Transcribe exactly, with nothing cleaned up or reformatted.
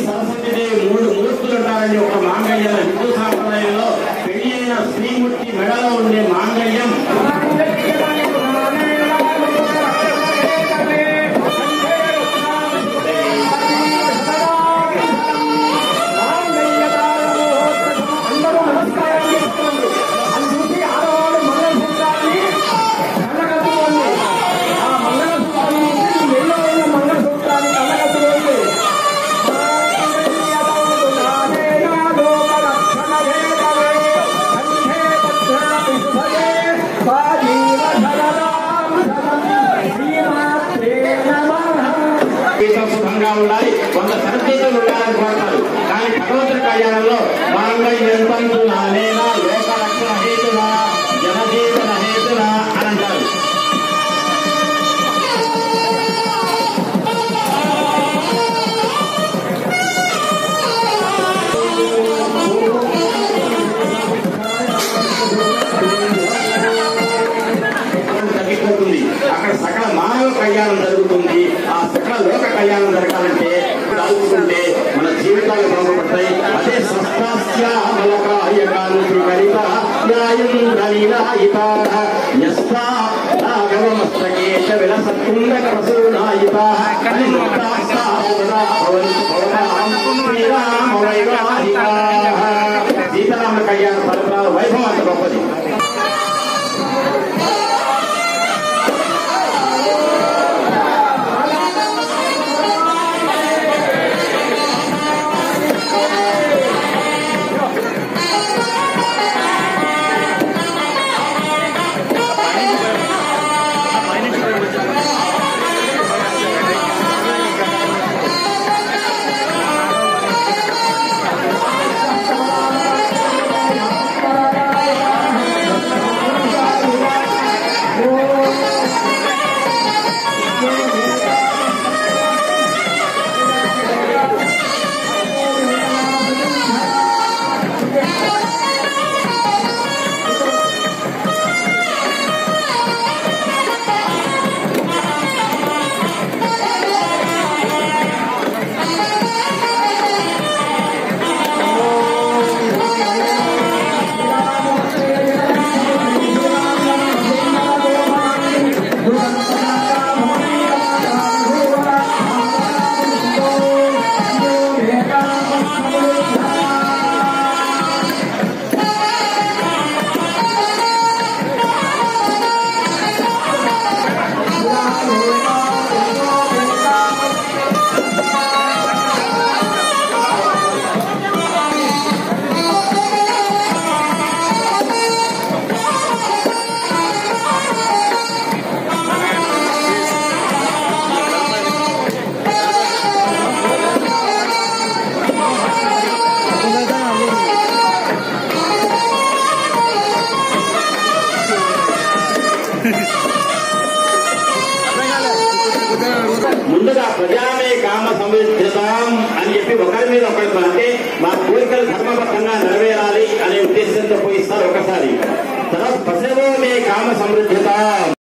సరస్వతీదేవి మూడు మూర్తులు ఉంటారని ఒక మాంగళ్యం హిందూ సాంప్రదాయంలో పెళ్లి అయిన శ్రీమూర్తి మెడలో ఉండే మాంగళ్యం సుఖంగా ఉండాలి, కొంత సరస్వతులు ఉండాలని కోరుతారు. కానీ భగవంతుడి కళ్యాణంలో మాంగళ్యంతంతునా లోకరక్షణ హేతునా జనజీవన హేతునా అని అంటారు. తగ్గిపోతుంది. అక్కడ సకల మానవ కళ్యాణం జరుగుతుంది. ఆ సకల లోక కళ్యాణం జరగాలంటే చదువుకుంటే మన జీవితాలు బాగుపడతాయి. అదే సీతారామ కళ్యాణ పరపరాల వైభవం అంత గొప్పది. ముందుగా ప్రజామే కామ సమృద్ధితాం అని చెప్పి ఒకరి మీద ఒకరికి అంటే మా కోరికలు ధర్మబద్ధంగా నెరవేరాలి అనే ఉద్దేశంతో పోయిస్తారు ఒకసారి. తర్వాత పశవో మే కామ సమృద్ధితాం